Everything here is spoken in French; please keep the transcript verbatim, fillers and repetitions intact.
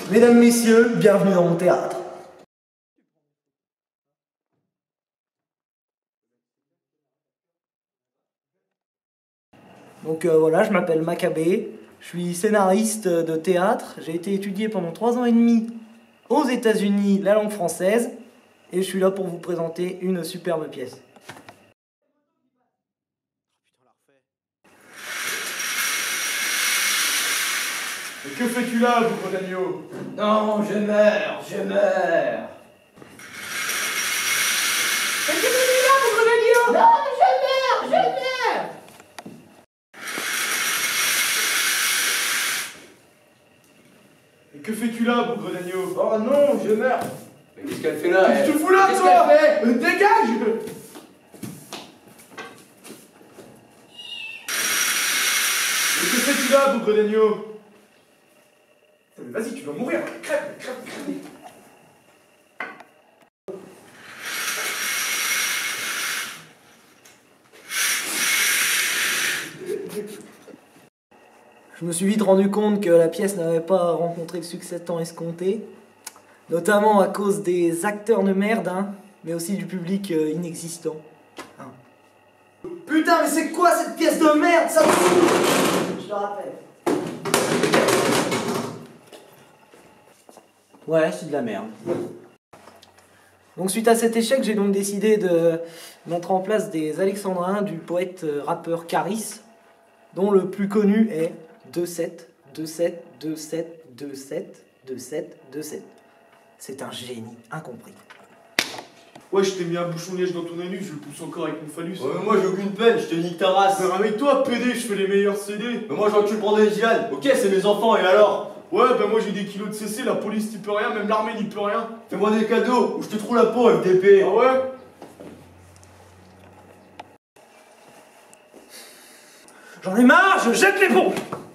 Mesdames, messieurs, bienvenue dans mon théâtre. Donc euh, voilà, je m'appelle Maccabée, je suis scénariste de théâtre, j'ai été étudié pendant trois ans et demi aux États-Unis la langue française, et je suis là pour vous présenter une superbe pièce. Et que fais-tu là, bougre d'agneau? Non, je meurs, je meurs. Mais que fais-tu là, bougre d'agneau? Non, je meurs, je meurs. Et que fais-tu là, bougre d'agneau? Oh non, je meurs. Mais qu'est-ce qu'elle fait là? Qu'est-ce que tu fous là, Qu'est-ce toi? qu'elle fait? Euh, Dégage! Et que fais-tu là, bougre d'agneau? Vas-y, tu vas mourir! Crève, crève, crève! Je me suis vite rendu compte que la pièce n'avait pas rencontré le succès tant escompté, notamment à cause des acteurs de merde, hein, mais aussi du public euh, inexistant. Hein. Putain, mais c'est quoi cette pièce de merde? Ça me fout! Je te rappelle. Ouais, c'est de la merde. Donc suite à cet échec, j'ai donc décidé de mettre en place des alexandrins du poète euh, rappeur Caris, dont le plus connu est deux sept, deux sept, deux sept, deux sept, deux sept, deux sept. C'est un génie incompris. Ouais, je t'ai mis un bouchon de liège dans ton anus, je le pousse encore avec mon phallus. Ouais, mais moi j'ai aucune peine, je te nique ta race. Mais avec toi, P D, je fais les meilleurs C D. Mais moi j'encule prendre des Gian. Ok, c'est mes enfants, et alors? Ouais, bah moi j'ai des kilos de C C, la police n'y peut rien, même l'armée n'y peut rien. Fais-moi des cadeaux, ou je te trouve la peau, F D P. Ah ouais? J'en ai marre, je jette les pompes!